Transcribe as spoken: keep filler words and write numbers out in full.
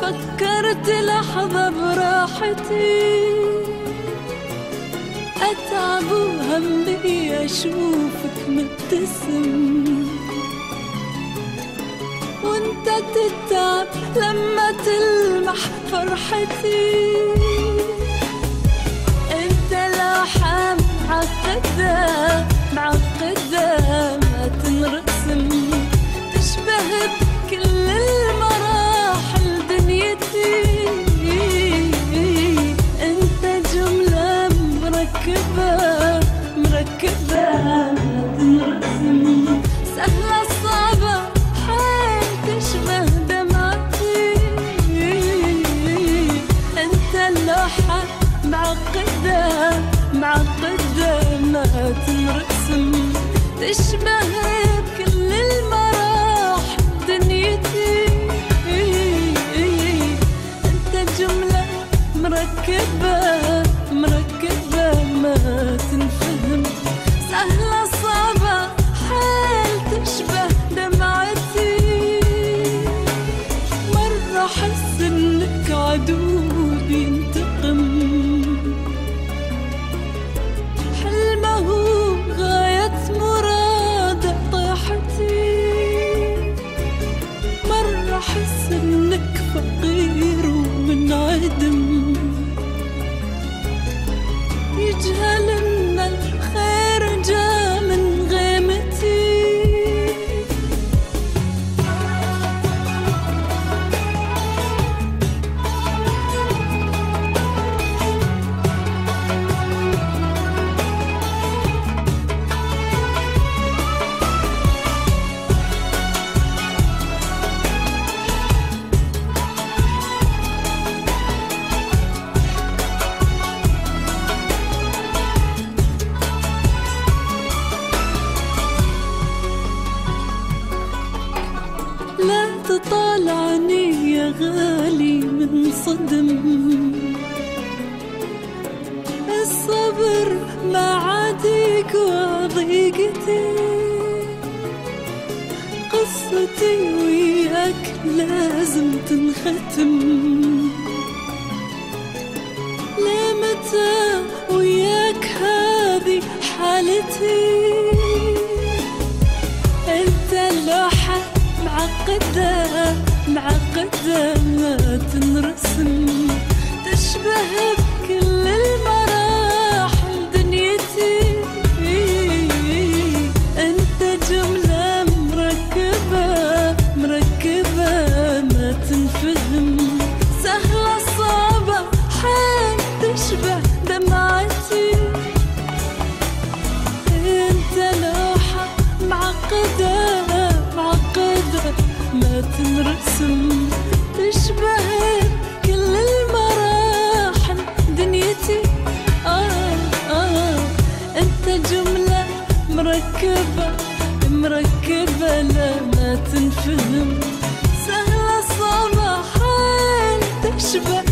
فكرت لحظة براحتي، أتعب وهمي أشوفك مبتسم، وانت تتعب لما تلمح فرحتي. انت لوحة معقدة معقدة ما تنرسم، تشبه بكل المراحل دنيتي. انت جملة مركبة مركبة ما تنرسم، سهلة صعبة حيل تشبه دمعتي. انت اللوحة معقدة معقدة ما تنرسم، تشبه بكل المراحل دنيتي. انت جملة مركبة مركبة ما تنفهم، سهلة صعبة حيل تشبه دمعتي. مرة حس انك عدو بينتقم، حلمه غاية مراد طيحتي. مرة حس انك فقير ومنعدم، يجهل ان الخير جا من غيمتي. لا تطالعني يا غالي من صدم، الصبر مع عاديك وضيقتي. قصتي وياك لازم تنختم، لمتى وياك هذه حالتي. انت اللوحة معقدة معقدة ما تنرسم، تشبه بكل المراحل دنيتي. انت جملة مركبة مركبة ما تنفهم، سهلة صعبة حيل تشبه دمعتي. انت لوحة معقدة معقدة ما تنرسم، تشبه كل المراحل دنيتي. آه آه انت جملة مركبة مركبة لا ما تنفهم، سهلة صعبة حيل تشبه